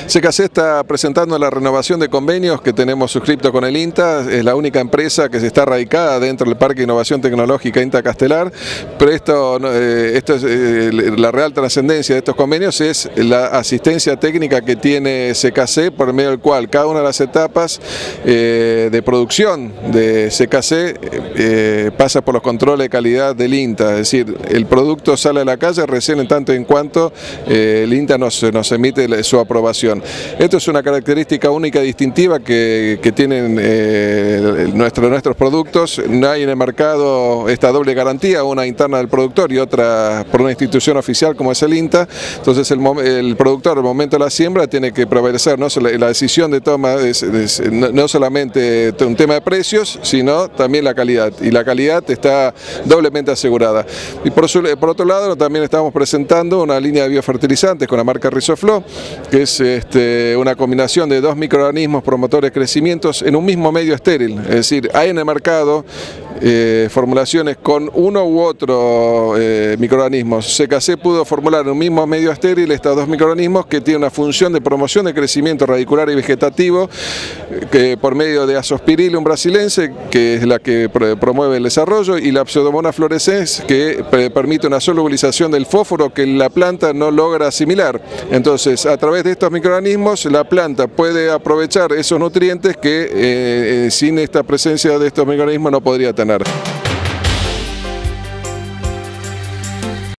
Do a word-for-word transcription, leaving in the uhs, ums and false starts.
C K C está presentando la renovación de convenios que tenemos suscripto con el INTA. Es la única empresa que se está radicada dentro del Parque de Innovación Tecnológica INTA Castelar, pero esto, eh, esto es, eh, la real trascendencia de estos convenios es la asistencia técnica que tiene C K C, por medio del cual cada una de las etapas eh, de producción de C K C eh, pasa por los controles de calidad del INTA, es decir, el producto sale a la calle recién en tanto en cuanto eh, el INTA nos, nos emite su aprobación. Esto es una característica única y distintiva que, que tienen eh, nuestro, nuestros productos. No hay en el mercado esta doble garantía, una interna del productor y otra por una institución oficial como es el INTA. Entonces el, el productor al momento de la siembra tiene que prevalecer, ¿no? La decisión de toma es, es, no solamente un tema de precios, sino también la calidad. Y la calidad está doblemente asegurada. Y por, su, por otro lado también estamos presentando una línea de biofertilizantes con la marca Rizoflo, que es este, una combinación de dos microorganismos promotores de crecimientos en un mismo medio estéril. Es decir, hay en el mercado eh, formulaciones con uno u otro eh, microorganismos. C K C pudo formular en un mismo medio estéril estos dos microorganismos que tienen una función de promoción de crecimiento radicular y vegetativo que por medio de Azospirillum brasilense, que es la que promueve el desarrollo, y la Pseudomonas fluorescens, que permite una solubilización del fósforo que la planta no logra asimilar. Entonces, a través de estos microorganismos, la planta puede aprovechar esos nutrientes que eh, sin esta presencia de estos microorganismos no podría tener.